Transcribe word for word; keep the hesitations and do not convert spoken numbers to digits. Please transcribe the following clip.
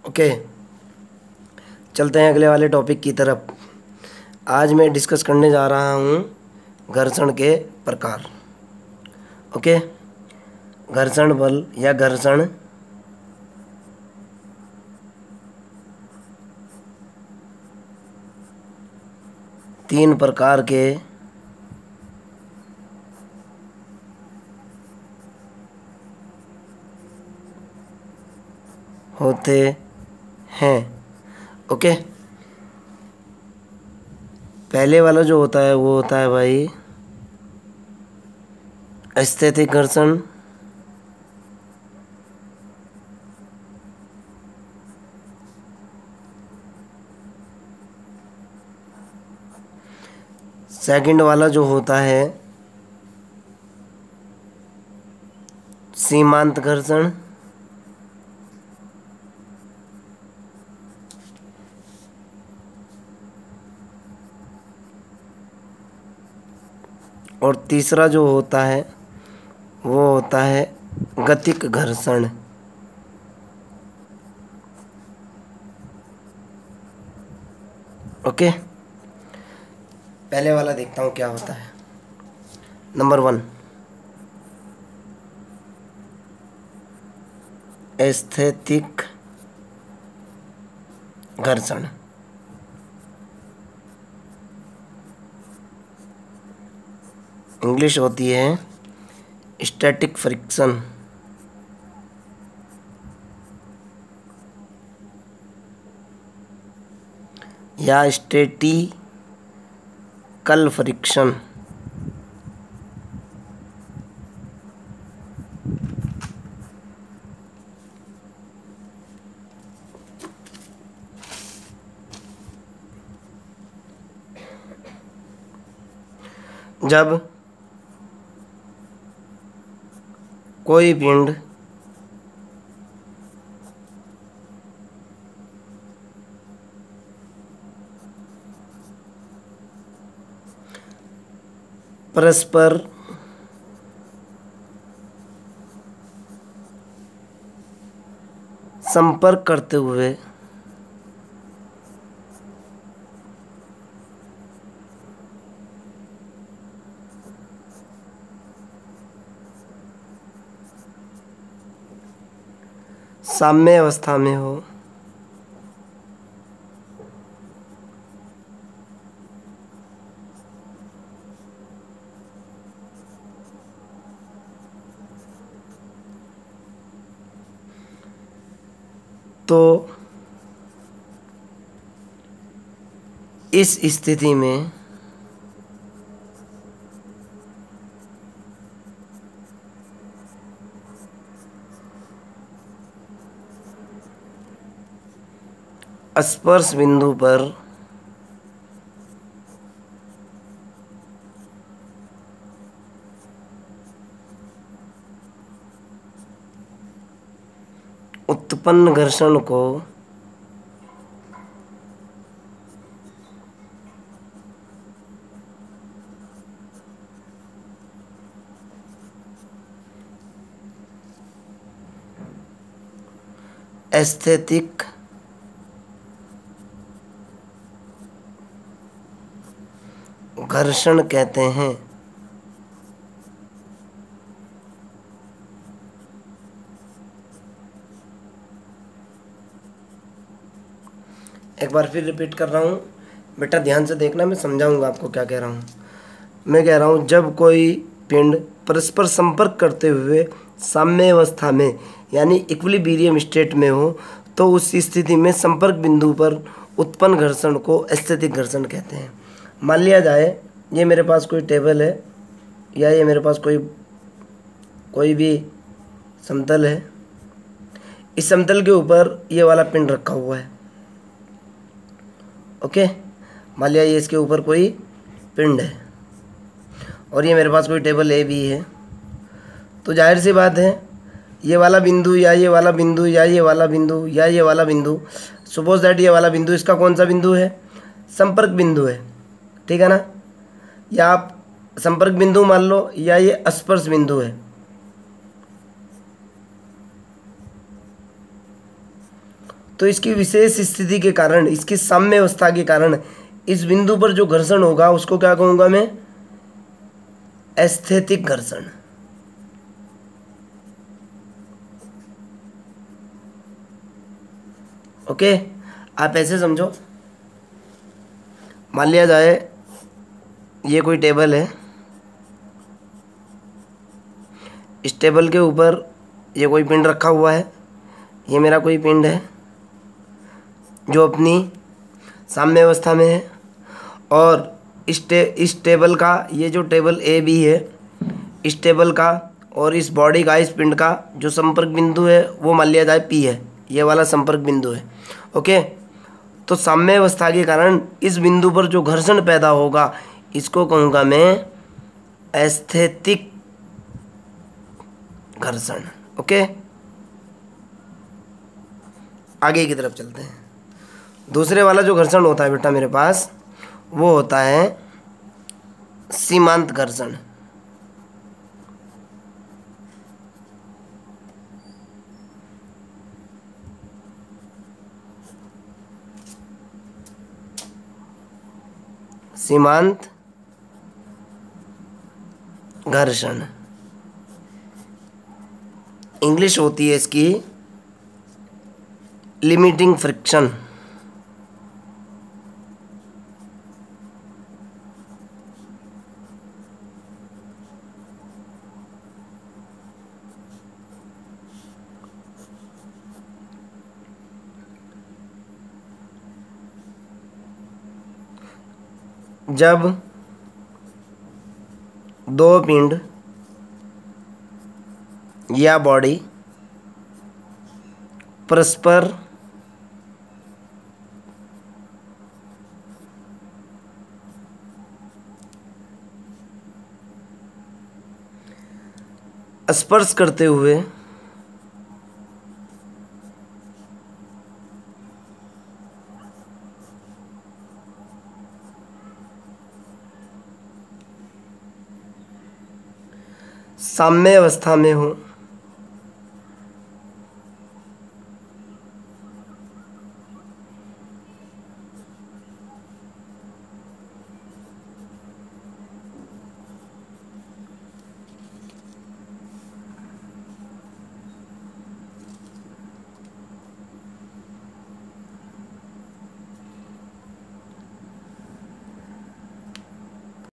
Okay, चलते हैं अगले वाले टॉपिक की तरफ। आज मैं डिस्कस करने जा रहा हूँ घर्षण के प्रकार। ओके, घर्षण बल या घर्षण तीन प्रकार के होते हैं। ओके, पहले वाला जो होता है वो होता है भाई स्थैतिक घर्षण। सेकंड वाला जो होता है सीमांत घर्षण। और तीसरा जो होता है वो होता है गतिक घर्षण। ओके, पहले वाला देखता हूँ क्या होता है। नंबर वन, स्थैतिक घर्षण। इंग्लिश होती है स्टैटिक फ्रिक्शन या स्टैटिकल फ्रिक्शन। जब कोई पिंड परस्पर संपर्क करते हुए साम्य अवस्था में हो तो इस स्थिति में स्पर्श बिंदु पर उत्पन्न घर्षण को स्थैतिक घर्षण कहते हैं। एक बार फिर रिपीट कर रहा हूँ, बेटा ध्यान से देखना, मैं समझाऊंगा आपको क्या कह रहा हूँ। मैं कह रहा हूँ जब कोई पिंड परस्पर संपर्क करते हुए साम्य अवस्था में यानी इक्विलिब्रियम स्टेट में हो तो उस स्थिति में संपर्क बिंदु पर उत्पन्न घर्षण को स्थैतिक घर्षण कहते हैं। मान लिया जाए ये मेरे पास कोई टेबल है या ये मेरे पास कोई कोई भी समतल है। इस समतल के ऊपर ये वाला पिंड रखा हुआ है। ओके, मान लिया ये इसके ऊपर कोई पिंड है और ये मेरे पास कोई टेबल ए भी है। तो जाहिर सी बात है ये वाला बिंदु या ये वाला बिंदु या ये वाला बिंदु या ये वाला बिंदु, सपोज दैट ये वाला बिंदु इसका कौन सा बिंदु है? संपर्क बिंदु है, ठीक है ना। या आप संपर्क बिंदु मान लो या ये स्पर्श बिंदु है। तो इसकी विशेष स्थिति के कारण, इसकी साम्य अवस्था के कारण इस बिंदु पर जो घर्षण होगा उसको क्या कहूँगा मैं? एस्थेटिक घर्षण। ओके, आप ऐसे समझो, मान लिया जाए ये कोई टेबल है, इस टेबल के ऊपर ये कोई पिंड रखा हुआ है, ये मेरा कोई पिंड है जो अपनी साम्य अवस्था में है, और इस टे इस टेबल का, ये जो टेबल ए बी है, इस टेबल का और इस बॉडी का, इस पिंड का जो संपर्क बिंदु है वो मान लिया जाए पी है, ये वाला संपर्क बिंदु है। ओके, तो साम्य अवस्था के कारण इस बिंदु पर जो घर्षण पैदा होगा इसको कहूँगा मैं एस्थेटिक घर्षण। ओके, आगे की तरफ चलते हैं। दूसरे वाला जो घर्षण होता है बेटा मेरे पास, वो होता है सीमांत घर्षण। सीमांत घर्षण, इंग्लिश होती है इसकी लिमिटिंग फ्रिक्शन। जब दो पिंड या बॉडी परस्पर स्पर्श करते हुए साम्य अवस्था में हो